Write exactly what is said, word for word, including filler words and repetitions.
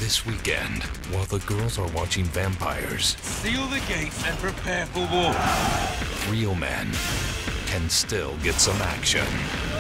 This weekend, while the girls are watching vampires, seal the gates and prepare for war. real men can still get some action.